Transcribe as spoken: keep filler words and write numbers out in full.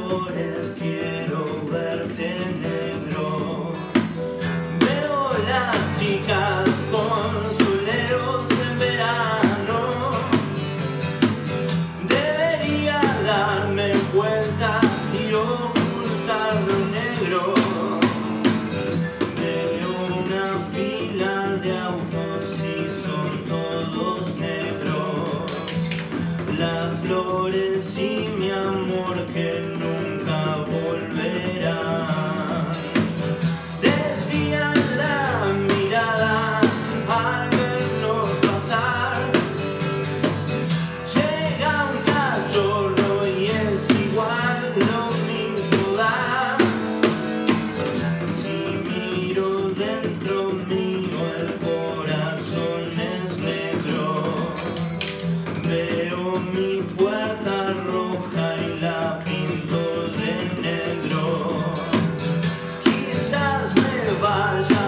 flores, quiero verte negro. Veo las chicas con soleros en verano. Debería darme vuelta y ocultar lo negro. Veo una fila de autos y son todos negros. Las flores y mi amor que nunca volverán. Desvían la mirada al vernos pasar. Llega un cachorro y es igual, lo mismo da. Si miro dentro mío el corazón es negro. Veo mi puerta roja y la pinto de negro. Quizás me vaya